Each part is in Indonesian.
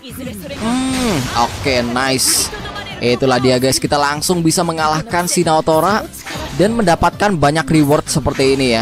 Oke, nice. Itulah dia guys, kita langsung bisa mengalahkan si Naotora dan mendapatkan banyak reward seperti ini ya.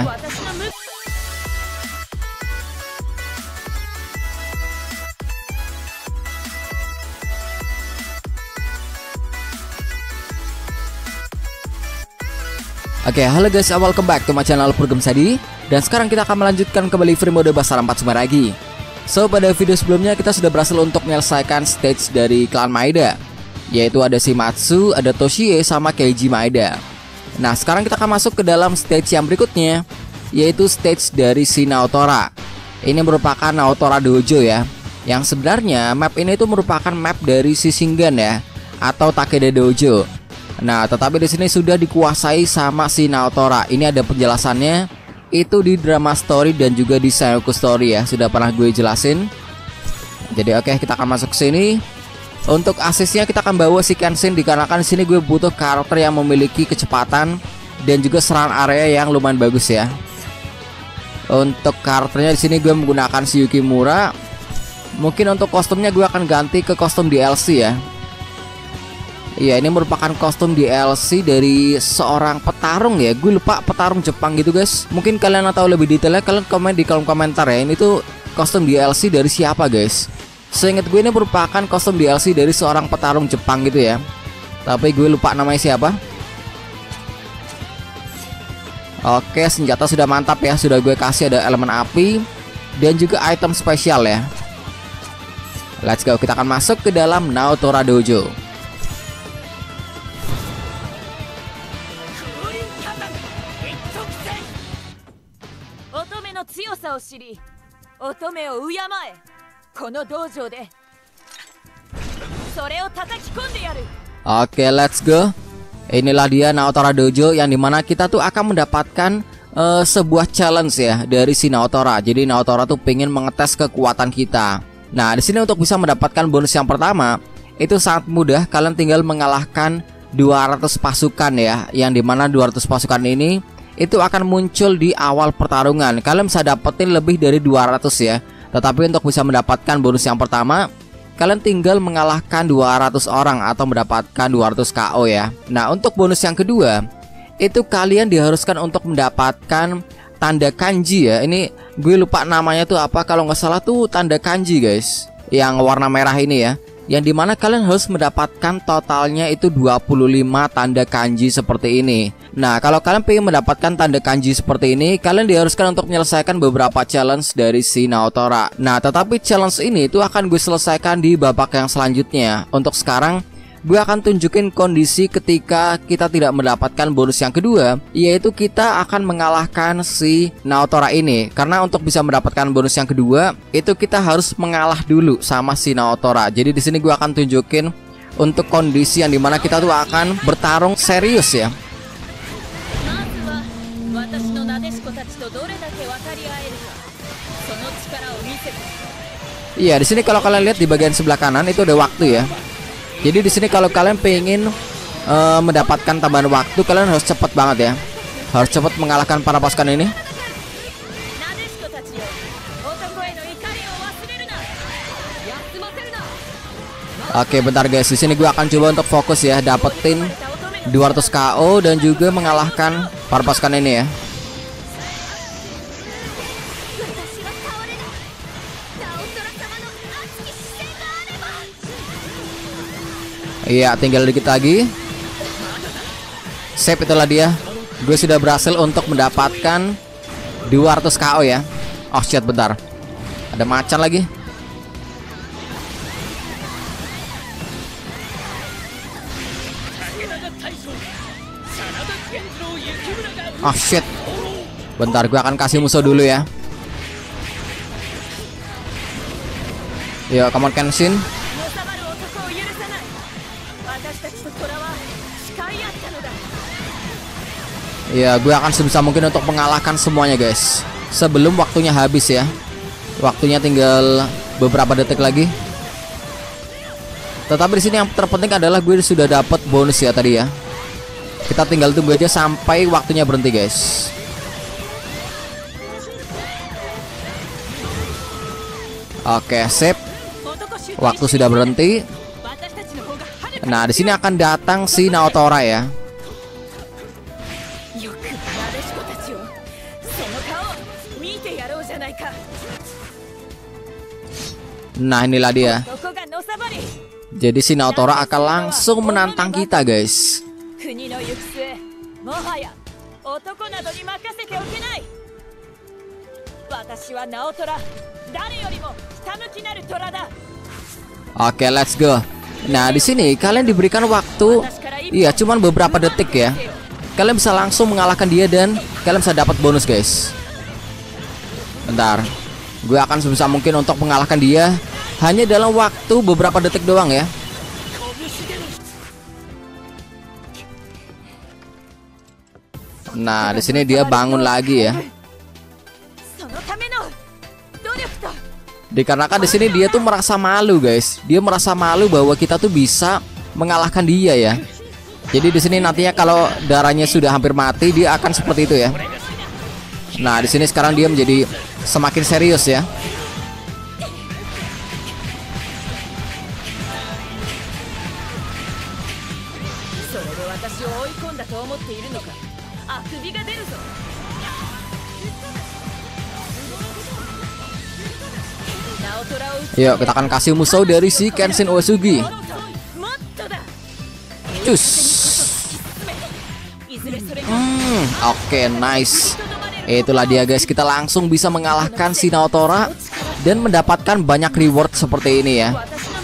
Oke, halo guys, welcome back to my channel Program Sadi. Dan sekarang kita akan melanjutkan kembali free mode Basara 4 Sumeragi. So, pada video sebelumnya kita sudah berhasil untuk menyelesaikan stage dari klan Maeda, yaitu ada Shimatsu, ada Toshie, sama Keiji Maeda. Nah, sekarang kita akan masuk ke dalam stage yang berikutnya, yaitu stage dari si Naotora. Ini merupakan Naotora Dojo ya, yang sebenarnya map ini itu merupakan map dari si Shingan ya, atau Takeda Dojo. Nah, tetapi di sini sudah dikuasai sama si Naotora. Ini ada penjelasannya, itu di drama story dan juga di Sengoku story ya, sudah pernah gue jelasin. Jadi oke, kita akan masuk ke sini. Untuk asisnya kita akan bawa si Kenshin, dikarenakan di sini gue butuh karakter yang memiliki kecepatan dan juga serangan area yang lumayan bagus ya. Untuk karakternya di sini gue menggunakan si Yukimura. Mungkin untuk kostumnya gue akan ganti ke kostum DLC ya. Iya, ini merupakan kostum DLC dari seorang petarung ya. Gue lupa, petarung Jepang gitu guys. Mungkin kalian tahu lebih detailnya, kalian komen di kolom komentar ya. Ini tuh kostum DLC dari siapa guys? Seingat gue ini merupakan kostum DLC dari seorang petarung Jepang gitu ya. Tapi gue lupa namanya siapa. Oke, senjata sudah mantap ya. Sudah gue kasih ada elemen api dan juga item spesial ya. Let's go, kita akan masuk ke dalam Naotora Dojo. Oke, let's go. Inilah dia Naotora Dojo, yang dimana kita tuh akan mendapatkan sebuah challenge ya dari si Naotora. Jadi Naotora tuh pengen mengetes kekuatan kita. Nah, di sini untuk bisa mendapatkan bonus yang pertama itu sangat mudah. Kalian tinggal mengalahkan 200 pasukan ya, yang dimana 200 pasukan ini itu akan muncul di awal pertarungan. Kalian bisa dapetin lebih dari 200 ya. Tetapi untuk bisa mendapatkan bonus yang pertama, kalian tinggal mengalahkan 200 orang atau mendapatkan 200 KO ya. Nah, untuk bonus yang kedua, itu kalian diharuskan untuk mendapatkan tanda kanji ya. Ini gue lupa namanya tuh apa, kalau nggak salah tuh tanda kanji guys, yang warna merah ini ya. Yang dimana kalian harus mendapatkan totalnya itu 25 tanda kanji seperti ini. Nah, kalau kalian pengen mendapatkan tanda kanji seperti ini, kalian diharuskan untuk menyelesaikan beberapa challenge dari si Naotora. Nah, tetapi challenge ini itu akan gue selesaikan di babak yang selanjutnya. Untuk sekarang gue akan tunjukin kondisi ketika kita tidak mendapatkan bonus yang kedua, yaitu kita akan mengalahkan si Naotora ini. Karena untuk bisa mendapatkan bonus yang kedua, itu kita harus mengalah dulu sama si Naotora. Jadi di sini gue akan tunjukin untuk kondisi yang dimana kita tuh akan bertarung serius ya. Iya, di sini kalau kalian lihat di bagian sebelah kanan itu ada waktu ya. Jadi di sini kalau kalian pengen mendapatkan tambahan waktu, kalian harus cepat banget ya. Harus cepat mengalahkan para pasukan ini. Oke, bentar guys. Di sini gue akan coba untuk fokus ya, dapetin 200 KO dan juga mengalahkan para pasukan ini ya. Iya, tinggal dikit lagi. Save, itulah dia. Gue sudah berhasil untuk mendapatkan 200 KO ya. Oh shit, bentar. Ada macan lagi. Oh shit. Bentar, gue akan kasih musuh dulu ya. Yo, come on Kenshin. Ya, gue akan sebisa mungkin untuk mengalahkan semuanya guys, sebelum waktunya habis ya. Waktunya tinggal beberapa detik lagi. Tetapi di sini yang terpenting adalah gue sudah dapat bonus ya tadi ya. Kita tinggal tunggu aja sampai waktunya berhenti guys. Oke, sip. Waktu sudah berhenti. Nah, di sini akan datang si Naotora ya. Nah, inilah dia. Jadi si Naotora akan langsung menantang kita, guys. Oke, let's go. Nah, di sini kalian diberikan waktu, iya, cuman beberapa detik ya. Kalian bisa langsung mengalahkan dia dan kalian bisa dapat bonus, guys. Bentar, gue akan sebisa mungkin untuk mengalahkan dia hanya dalam waktu beberapa detik doang ya. Nah, di sini dia bangun lagi ya. Dikarenakan di sini dia tuh merasa malu, guys. Dia merasa malu bahwa kita tuh bisa mengalahkan dia ya. Jadi di sini nantinya kalau darahnya sudah hampir mati, dia akan seperti itu ya. Nah, di sini sekarang dia menjadi semakin serius ya. Yuk, kita akan kasih musuh dari si Kenshin Uesugi. Cus. Oke, nice. Itulah dia, guys. Kita langsung bisa mengalahkan si Naotora dan mendapatkan banyak reward seperti ini ya.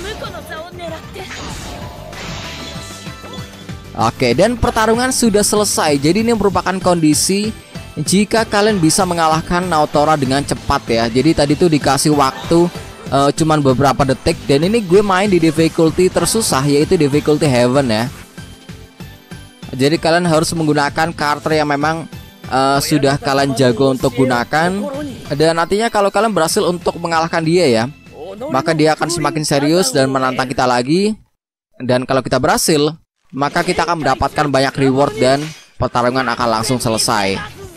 Oke, dan pertarungan sudah selesai. Jadi ini merupakan kondisi jika kalian bisa mengalahkan Naotora dengan cepat ya. Jadi tadi tuh dikasih waktu cuman beberapa detik. Dan ini gue main di difficulty tersusah, yaitu difficulty heaven ya. Jadi kalian harus menggunakan karakter yang memang sudah kalian jago untuk gunakan. Dan nantinya kalau kalian berhasil untuk mengalahkan dia ya, maka dia akan semakin serius dan menantang kita lagi. Dan kalau kita berhasil, maka kita akan mendapatkan banyak reward dan pertarungan akan langsung selesai.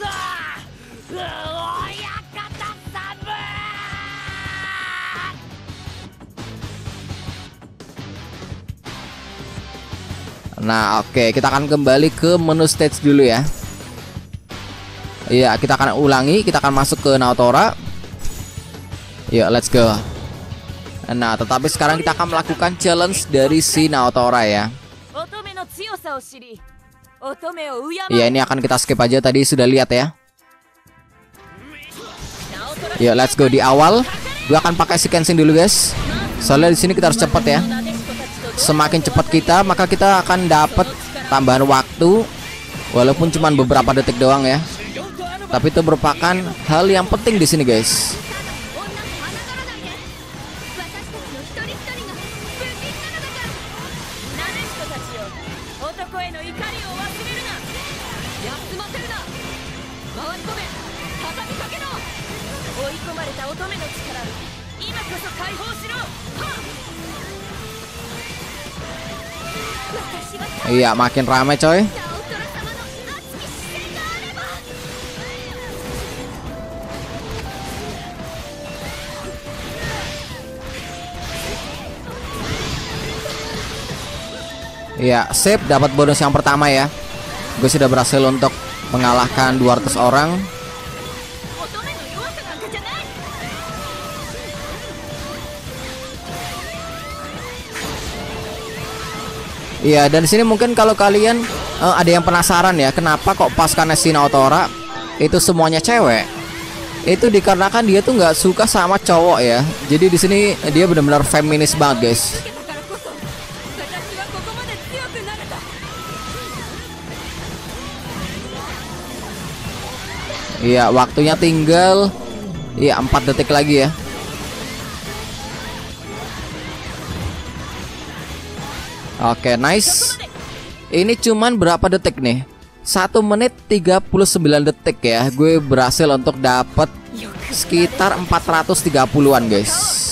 Nah, oke, kita akan kembali ke menu stage dulu ya. Iya, kita akan ulangi, kita akan masuk ke Naotora. Yuk, let's go. Nah, tetapi sekarang kita akan melakukan challenge dari si Naotora ya. Iya, ini akan kita skip aja, tadi sudah lihat ya. Yuk, let's go. Di awal gue akan pakai si Kenshin dulu, guys. Soalnya di sini kita harus cepat ya. Semakin cepat kita, maka kita akan dapat tambahan waktu, walaupun cuma beberapa detik doang ya. Tapi itu merupakan hal yang penting di sini, guys. Iya, makin ramai coy. Iya, sip, dapat bonus yang pertama ya. Gue sudah berhasil untuk mengalahkan 200 orang. Iya, dan di sini mungkin kalau kalian ada yang penasaran ya, kenapa kok pasukan si Naotora itu semuanya cewek? Itu dikarenakan dia tuh nggak suka sama cowok ya. Jadi di sini dia benar-benar feminis banget, guys. Iya, waktunya tinggal 4 detik lagi ya. Oke, nice. Ini cuman berapa detik nih? 1 menit 39 detik ya. Gue berhasil untuk dapat sekitar 430-an, guys.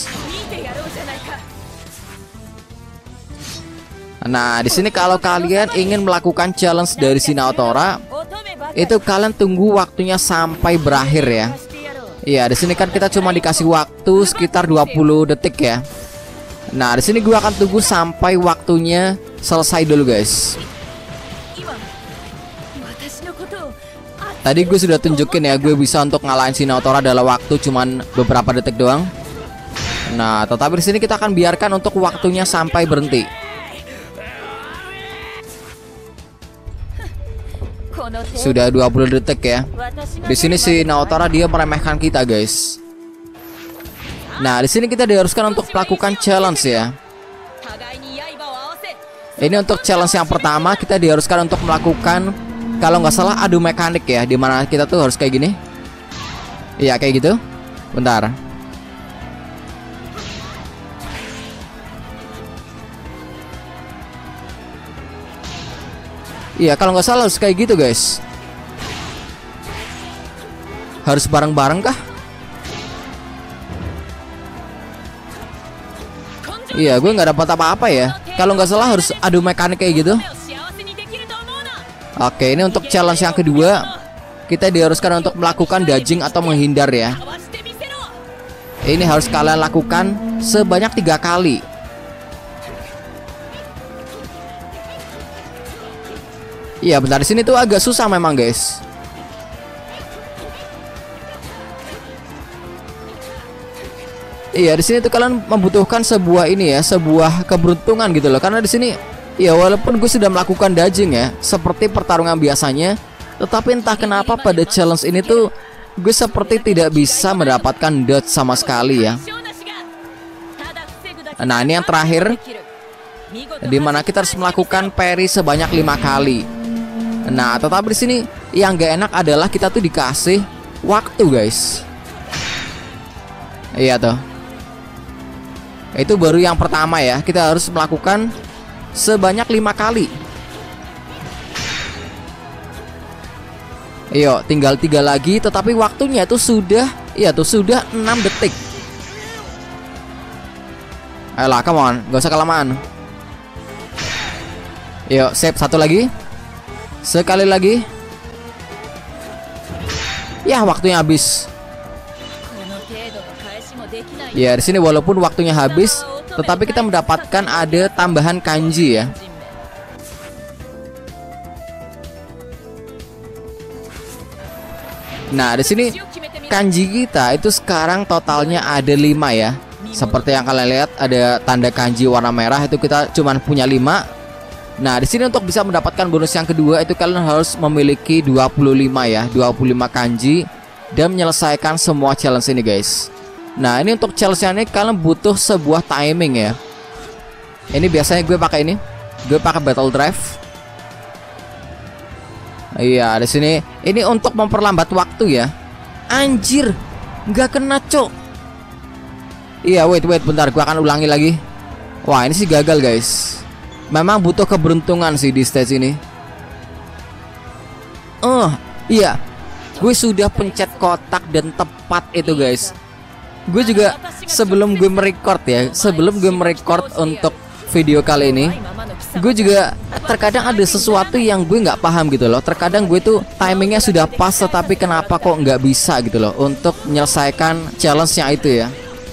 Nah, di sini kalau kalian ingin melakukan challenge dari si Naotora, itu kalian tunggu waktunya sampai berakhir ya. Iya, di sini kan kita cuma dikasih waktu sekitar 20 detik ya. Nah, di sini gue akan tunggu sampai waktunya selesai dulu, guys. Tadi gue sudah tunjukin ya, gue bisa untuk ngalahin si Naotora dalam waktu cuman beberapa detik doang. Nah, tetapi di sini kita akan biarkan untuk waktunya sampai berhenti. Sudah 20 detik ya. Di sini si Naotora dia meremehkan kita, guys. Nah, di sini kita diharuskan untuk melakukan challenge ya. Ini untuk challenge yang pertama, kita diharuskan untuk melakukan, kalau nggak salah, adu mekanik ya, dimana kita tuh harus kayak gini. Iya, kayak gitu. Bentar. Iya, kalau nggak salah harus kayak gitu, guys. Harus bareng-bareng kah? Iya, gue nggak dapat apa-apa ya. Kalau nggak salah harus adu mekanik kayak gitu. Oke, ini untuk challenge yang kedua. Kita diharuskan untuk melakukan dodging atau menghindar ya. Ini harus kalian lakukan sebanyak 3 kali. Iya, bentar, di sini tuh agak susah memang, guys. Iya, di sini tuh kalian membutuhkan sebuah ini ya, sebuah keberuntungan gitu loh. Karena di sini, ya walaupun gue sudah melakukan dodging ya, seperti pertarungan biasanya, tetapi entah kenapa pada challenge ini tuh gue seperti tidak bisa mendapatkan dodge sama sekali ya. Nah, ini yang terakhir, dimana kita harus melakukan parry sebanyak 5 kali. Nah, tetapi di sini yang gak enak adalah kita tuh dikasih waktu, guys. Iya tuh. Itu baru yang pertama ya. Kita harus melakukan sebanyak 5 kali. Ayo, tinggal 3 lagi. Tetapi waktunya itu sudah, iya tuh, sudah 6 detik. Ayolah, come on, gak usah kelamaan. Yuk, save, satu lagi. Sekali lagi. Ya, waktunya habis. Ya, di sini walaupun waktunya habis, tetapi kita mendapatkan ada tambahan kanji ya. Nah, di sini kanji kita itu sekarang totalnya ada 5 ya. Seperti yang kalian lihat, ada tanda kanji warna merah, itu kita cuman punya 5. Nah, di sini untuk bisa mendapatkan bonus yang kedua itu kalian harus memiliki 25 ya, 25 kanji dan menyelesaikan semua challenge ini, guys. Nah, ini untuk challenge ini kalian butuh sebuah timing ya. Ini biasanya gue pakai ini. Gue pakai battle drive. Iya, di sini ini untuk memperlambat waktu ya. Anjir, nggak kena, cok. Iya, wait, bentar, gue akan ulangi lagi. Wah, ini sih gagal, guys. Memang butuh keberuntungan sih di stage ini. Iya, gue sudah pencet kotak dan tepat itu, guys. Gue juga sebelum gue merecord ya, sebelum gue merecord untuk video kali ini, gue juga terkadang ada sesuatu yang gue nggak paham gitu loh. Terkadang gue tuh timingnya sudah pas, tetapi kenapa kok nggak bisa gitu loh untuk menyelesaikan challenge-nya itu ya.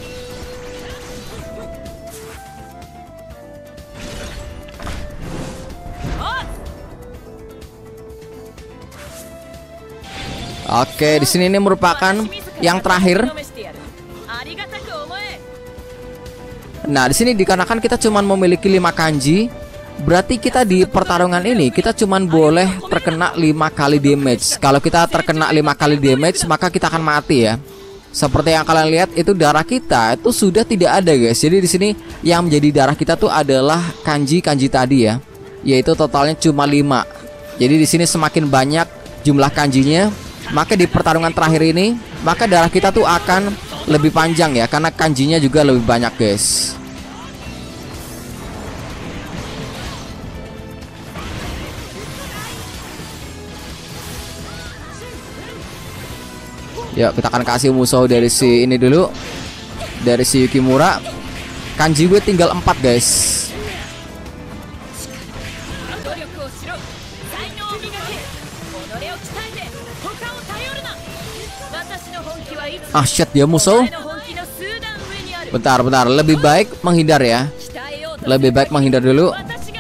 Oke, di sini ini merupakan yang terakhir. Nah, di sini dikarenakan kita cuman memiliki 5 kanji, berarti kita di pertarungan ini kita cuman boleh terkena 5 kali damage. Kalau kita terkena 5 kali damage, maka kita akan mati ya. Seperti yang kalian lihat, itu darah kita itu sudah tidak ada, guys. Jadi di sini yang menjadi darah kita tuh adalah kanji-kanji tadi ya. Yaitu totalnya cuma 5. Jadi di sini semakin banyak jumlah kanjinya, maka di pertarungan terakhir ini, maka darah kita tuh akan lebih panjang ya, karena kanjinya juga lebih banyak, guys. Yuk, kita akan kasih musuh dari si ini dulu, dari si Yukimura. Kanji gue tinggal 4, guys. Ah, shit, dia musuh. Bentar, lebih baik menghindar ya. Lebih baik menghindar dulu.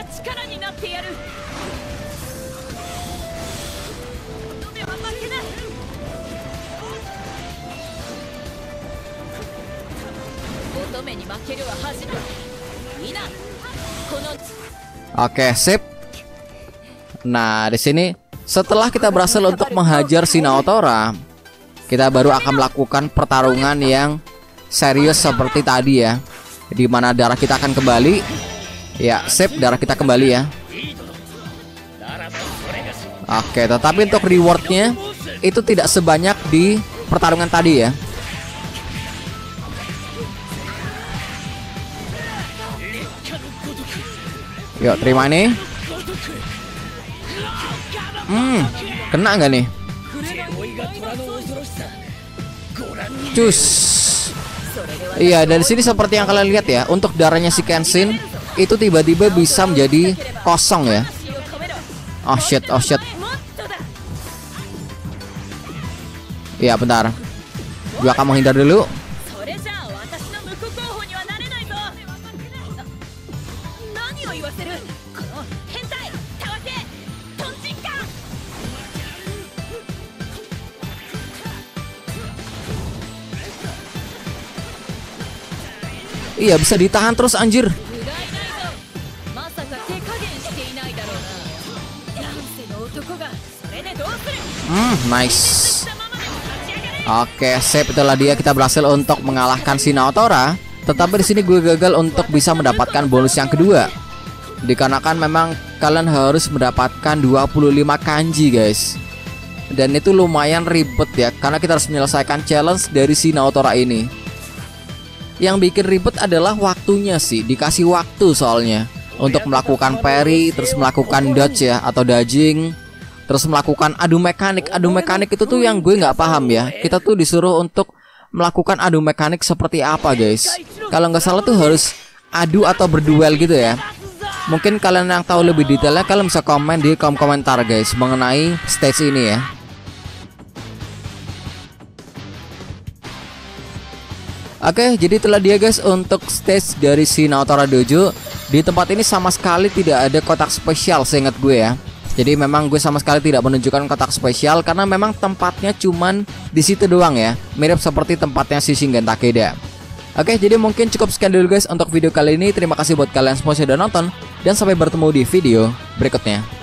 Oke, sip. Nah, di sini setelah kita berhasil untuk menghajar si Naotora, kita baru akan melakukan pertarungan yang serius seperti tadi ya, di mana darah kita akan kembali. Ya, sip, darah kita kembali ya. Oke, tetapi untuk rewardnya itu tidak sebanyak di pertarungan tadi ya. Yuk, terima ini. Kena nggak nih? Cus. Iya, dari sini seperti yang kalian lihat ya, untuk darahnya si Kenshin itu tiba-tiba bisa menjadi kosong ya. Oh shit. Iya, bentar. Gua akan menghindar dulu. Iya, bisa ditahan terus anjir. Nice. Oke, sip, itulah dia, kita berhasil untuk mengalahkan si Naotora. Tetapi di sini gue gagal untuk bisa mendapatkan bonus yang kedua. Dikarenakan memang kalian harus mendapatkan 25 kanji guys. Dan itu lumayan ribet ya, karena kita harus menyelesaikan challenge dari si Naotora ini. Yang bikin ribet adalah waktunya sih, dikasih waktu soalnya untuk melakukan parry, terus melakukan dodge ya atau dodging, terus melakukan adu mekanik. Adu mekanik itu tuh yang gue nggak paham ya. Kita tuh disuruh untuk melakukan adu mekanik seperti apa guys? Kalau nggak salah tuh harus adu atau berduel gitu ya. Mungkin kalian yang tahu lebih detailnya, kalian bisa komen di kolom komentar guys mengenai stage ini ya. Oke, jadi itulah dia guys untuk stage dari si Naotora Dojo. Di tempat ini sama sekali tidak ada kotak spesial seingat gue ya. Jadi memang gue sama sekali tidak menunjukkan kotak spesial karena memang tempatnya cuman di situ doang ya. Mirip seperti tempatnya si Shingen Takeda. Oke, jadi mungkin cukup sekian dulu guys untuk video kali ini. Terima kasih buat kalian semua sudah nonton dan sampai bertemu di video berikutnya.